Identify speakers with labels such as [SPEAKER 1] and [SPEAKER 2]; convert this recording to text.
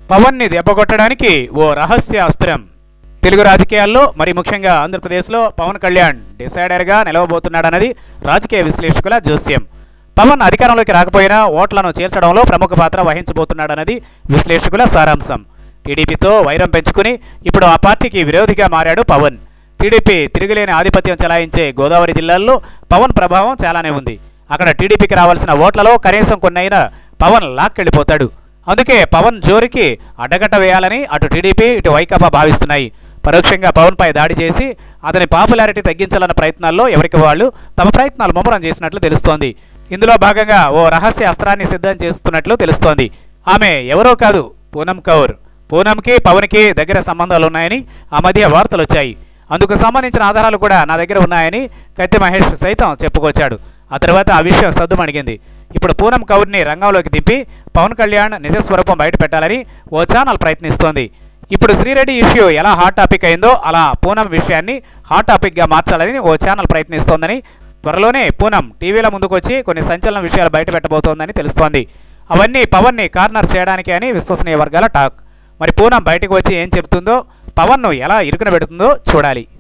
[SPEAKER 1] పవన్ని దెబ్బకొట్టడానికి ఓ రహస్య అస్త్రం. తెలుగు రాజకీయాల్లో మరి ముఖ్యంగా ఆంధ్రప్రదేశ్లో పవన్ కళ్యాణ్ డిసైడర్గా నిలవబోతున్నాడన్నది రాజకీయ విశ్లేషకుల జోస్యం. పవన్ అధికారంలోకి రాకపోయినా ఓట్లను చేర్చడంలో ప్రముఖ పాత్ర వహించబోతున్నాడన్నది విశ్లేషకుల సారాంశం. టీడీపీతో వైరం పెంచుకుని ఇప్పుడు ఆ పార్టీకి విరోధిగా మారాడు పవన్. టీడీపీ తిరుగులేని ఆధిపత్యం చెలాయించే గోదావరి జిల్లాల్లో పవన్ ప్రభావం చాలానే ఉంది. అక్కడ టీడీపీకి రావాల్సిన ఓట్లలో కనీసం కొన్నైనా పవన్ లాక్కెళ్ళిపోతాడు. అందుకే పవన్ జోరికి అడ్డగట్ట వేయాలని అటు టీడీపీ ఇటు వైకాపా భావిస్తున్నాయి. పరోక్షంగా పవన్పై దాడి చేసి అతని పాపులారిటీ తగ్గించాలన్న ప్రయత్నాల్లో ఎవరికి వాళ్ళు తమ ప్రయత్నాలు ముమ్మరం చేసినట్లు తెలుస్తోంది. ఇందులో భాగంగా ఓ రహస్య అస్త్రాన్ని సిద్ధం చేస్తున్నట్లు తెలుస్తోంది. ఆమె ఎవరో కాదు, పూనం కౌర్. పూనంకి పవన్కి దగ్గర సంబంధాలున్నాయని ఆ మధ్య వార్తలు వచ్చాయి. అందుకు సంబంధించిన ఆధారాలు కూడా నా దగ్గర ఉన్నాయని కత్తి మహేష్ సైతం చెప్పుకొచ్చాడు. ఆ తర్వాత ఆ విషయం సద్దుమణిగింది. ఇప్పుడు పూనం కౌర్ని రంగంలోకి దింపి పవన్ కళ్యాణ్ నిజస్వరూపం బయట పెట్టాలని ఓ ఛానల్ ప్రయత్నిస్తోంది. ఇప్పుడు శ్రీరెడ్డి ఇష్యూ ఎలా హాట్ టాపిక్ అయిందో అలా పూనం విషయాన్ని హాట్ టాపిక్గా మార్చాలని ఓ ఛానల్ ప్రయత్నిస్తోందని, త్వరలోనే పూనం టీవీల ముందుకొచ్చి కొన్ని సంచలన విషయాలు బయట పెట్టబోతోందని తెలుస్తోంది. అవన్నీ పవన్ని కార్నర్ చేయడానికి అని విశ్వసనీయ వర్గాల టాక్. మరి పూనం బయటకు వచ్చి ఏం చెబుతుందో, పవన్ను ఎలా ఇరుకున పెడుతుందో చూడాలి.